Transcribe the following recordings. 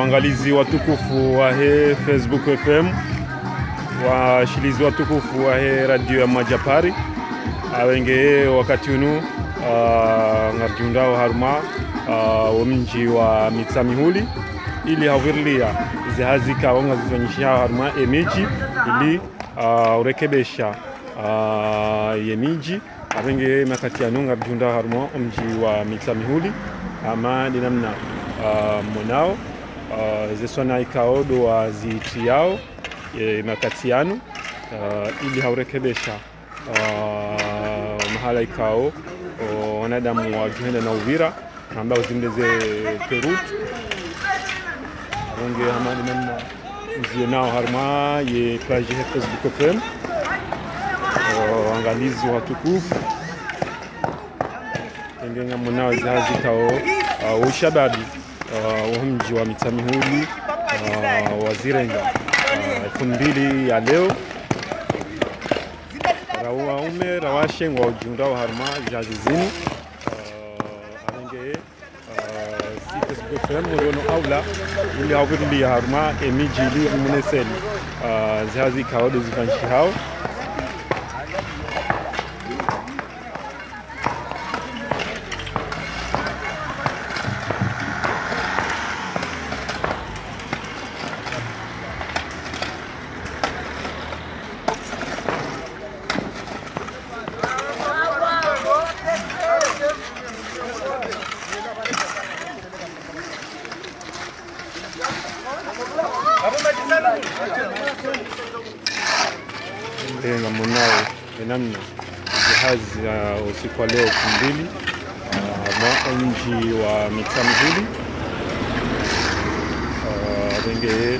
waangalizi watukufu wa he Facebook FM, washilizi watukufu wa he radio ya Majapari, awenge wakati unu ngarjundao harma mji wa Mitsamihuli ili hawirlia zihazika wanga zifanyishia harma emiji ili urekebesha yemiji awenge makati anu ngarjundao harma mji wa Mitsamihuli ama dinamna monao zesona ikao doa ziti yao makati anu ili haurekebesha mahala ikao wanadamu wa Juhenda na Uvira ambao zindeze Perut wange hamani namna mzionao harma ye page Facebook FM angalizi watukufu tengenga monao zahazi kao ushababi wa mji wa Mitsamihuli wazirenga 2000 ya leo rawaume rawashengwa ujundao harma jazizini arenge si Facebook mono aula ili hawirli harma emiji li muneseli zahazi kao de zifanshi hao Ndenga monao namna jihazi usiku wa leo 2000 mji wa Mitsamihuli wenge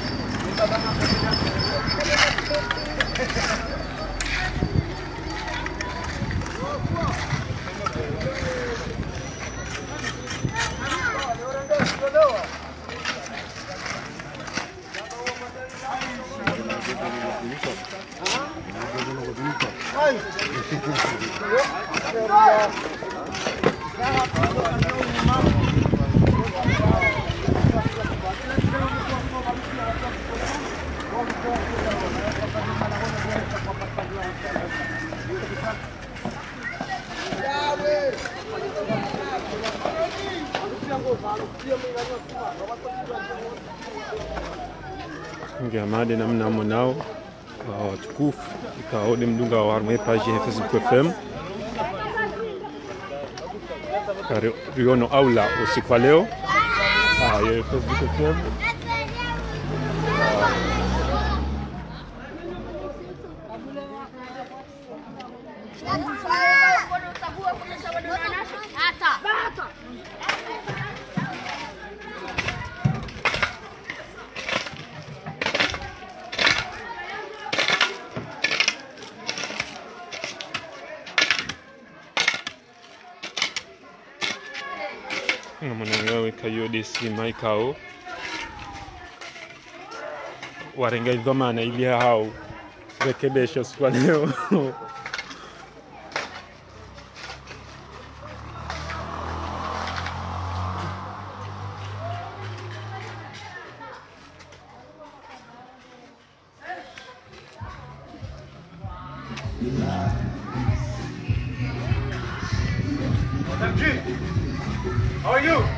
ngamade namna monao watukufu ikao de mdunga wa harma page Facebook FM kare riono aula usiku wa leo ya Facebook FM mwanangawe kayo desi maikao warenga idhamana ili hao rekebesha kwa leo How are you?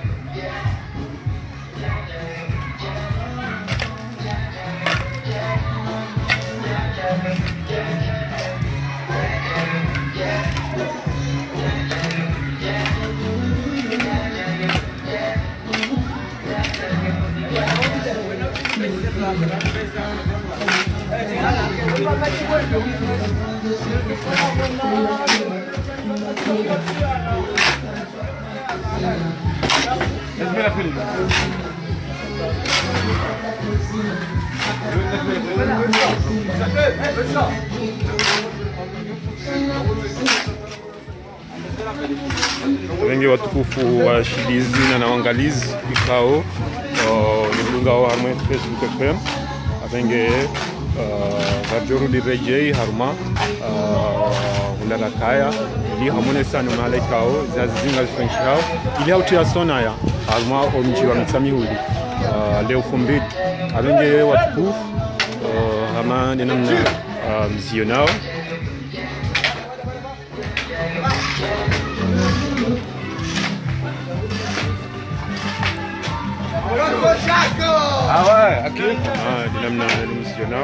wengi watukufu wa shilizi na waangalizi ikao nilunga wa harma Facebook FM avenge radio di rejei harma ulala kaya ili hamone sana malaikao zazinga zifanyishao ili hautia sona ya harma mji wa Mitsamihuli leo fumbid alenge watukufu ama ni namna mzio nao ni namna mzio nao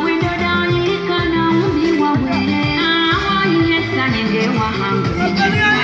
Hungry.